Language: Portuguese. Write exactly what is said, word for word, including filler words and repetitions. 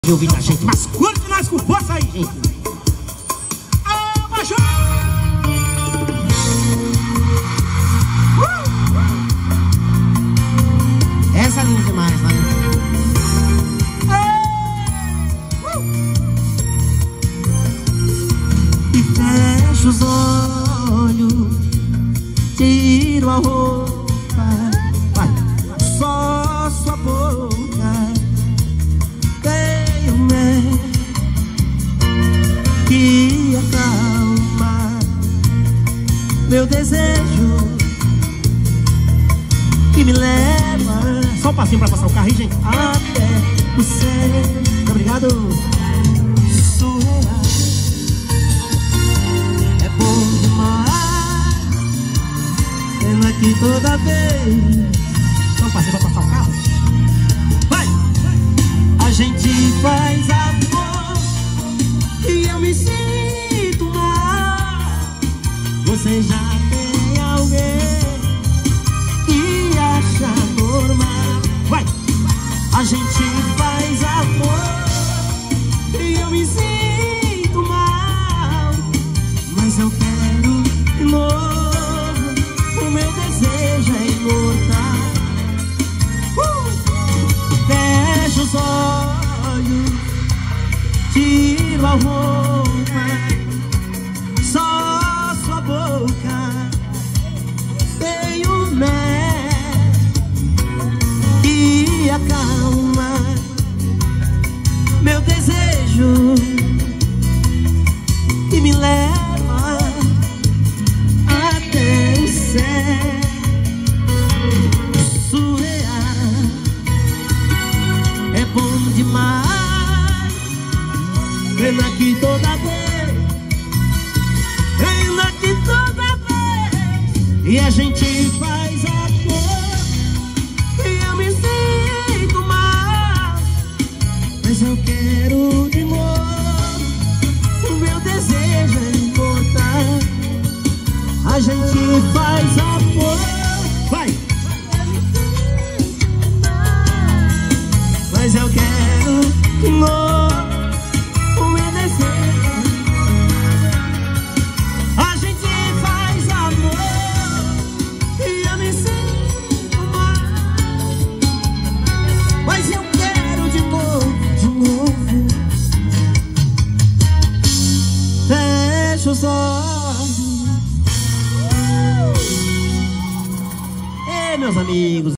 de ouvir da gente, mas curte nós com força aí, gente. Alô, baixou! Uh! Essa é linda demais, né? Uh! E fecho os olhos, tiro a roupa, vai, só sua boca que acalma meu desejo, que me leva só um passinho pra passar o carro, gente, até o céu. Muito obrigado. Sua é bom demais, pena que toda vez só um passinho pra passar o carro. Vai! A gente faz amor e eu me sinto mal. Você já tem alguém que acha normal. Vai! A gente faz amor e eu me sinto mal, mas eu quero de novo. O meu desejo é imortal. uh! Fecho os olhos, tiro a roupa, só sua boca tem um mel que acalma meu desejo, que me leva até o céu. Surreal é bom demais, pena que toda vez, pena que toda vez, e a gente faz amor e eu me sinto mal, mas eu quero de novo. O meu desejo é imortal. A gente faz amor, vai, mas eu quero de novo. Fecha os olhos. Ei, meus amigos.